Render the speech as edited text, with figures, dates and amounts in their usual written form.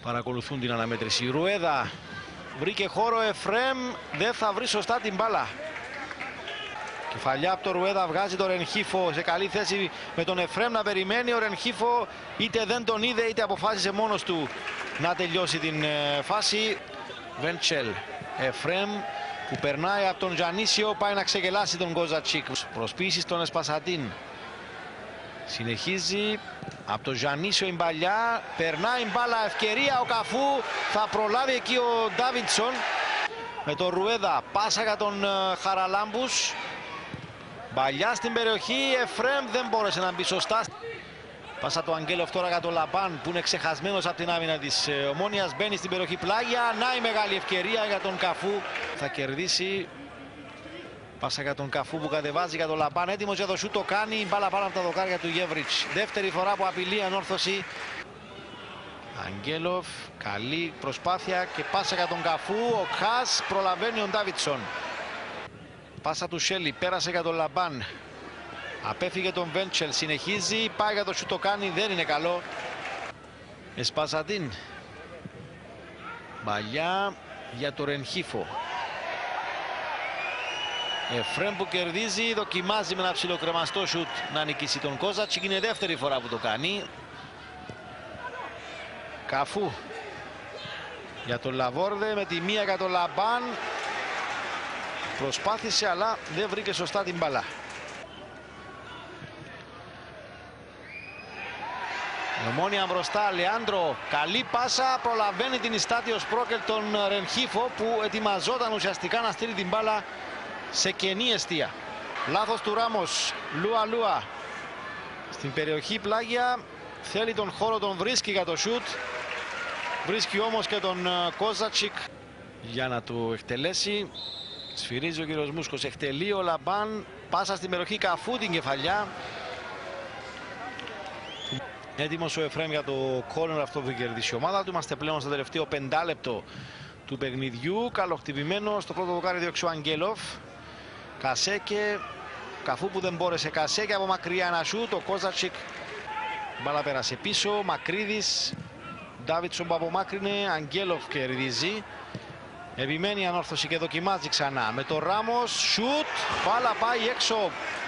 παρακολουθούν την αναμέτρηση. Ρουέδα βρήκε χώρο, Εφρέμ δεν θα βρει σωστά την μπάλα. Κεφαλιά από το Ρουέδα, βγάζει το Ρενχίφο σε καλή θέση με τον Εφρέμ να περιμένει. Ο Ρενχίφο είτε δεν τον είδε είτε αποφάσισε μόνος του να τελειώσει την φάση. Βέντσελ, Εφρέμ που περνάει από τον Γιαννίσιο, πάει να ξεγελάσει τον Κόζατσικ. Προσποίηση στον Εσπασαντίν. Συνεχίζει από τον Γιαννίσιο η μπαλιά, περνάει μπάλα, ευκαιρία ο Καφού, θα προλάβει εκεί ο Ντάβιντσον. Με τον Ρουέδα, πάσα για τον Χαραλάμπους. Μπαλιά στην περιοχή, Εφρέμ δεν μπόρεσε να μπει σωστά. Πάσα του Αγγέλοφ τώρα για τον Λαμπάν που είναι ξεχασμένος από την άμυνα της Ομόνιας. Μπαίνει στην περιοχή πλάγια, να η μεγάλη ευκαιρία για τον Καφού. Θα κερδίσει. Πάσα για τον Καφού που κατεβάζει για τον Λαμπάν, έτοιμος για το σούτ, το κάνει. Η μπάλα πάνω από τα δοκάρια του Γέβριτς. Δεύτερη φορά που απειλεί ανόρθωση. Αγγέλοφ, καλή προσπάθεια και πάσα για τον Καφού. Ο Χάς προλαβαίνει ο Ντάβιντσον. Πάσα του Σέλι, πέρασε για τον Λαμπάν. Απέφυγε τον Βέντσελ, συνεχίζει, πάει για το σούτ, το κάνει, δεν είναι καλό. Εσπασαντίν. Μπαλιά για το Ρενχίφο. Εφρέμ που κερδίζει, δοκιμάζει με ένα ψιλοκρεμαστό σούτ να νικήσει τον Κόζατσικ. Είναι δεύτερη φορά που το κάνει. Καφού για τον Λαβόρδε, με τη μία για τον Λαμπάν. Προσπάθησε αλλά δεν βρήκε σωστά την μπαλά. Η Ομόνια μπροστά, Λεάντρο, καλή πάσα, προλαβαίνει την Ιστάτιο Σπρόκελ τον Ρενχίφο που ετοιμαζόταν ουσιαστικά να στείλει την μπάλα σε κενή εστία. Λάθος του Ράμος, Λούα στην περιοχή πλάγια, θέλει τον χώρο, τον βρίσκει για το σούτ. Βρίσκει όμως και τον Κόζατσικ για να του εκτελέσει. Σφυρίζει ο κύριος Μούσκος, εκτελεί ο Λαμπάν, πάσα στην περιοχή Καφού, την κεφαλιά. Έτοιμος ο Εφρέμ για το κόρνερ αυτό που κερδίσει η ομάδα του. Είμαστε πλέον στο τελευταίο 5 λεπτό του παιχνιδιού. Καλοχτυπημένο στο πρώτο δοκάρι διώξει ο Αγγέλοφ. Κασέκε, Καφού που δεν μπόρεσε, Κασέκε από μακριά ένα σούτ. Ο Κόζατσικ, μπάλα πέρασε πίσω. Μακρύδης, Ντάβιντσον που απομάκρυνε. Αγγέλοφ κερδίζει. Επιμένει η ανόρθωση και δοκιμάζει ξανά. Με το Ράμος, σούτ, μπάλα πάει έξω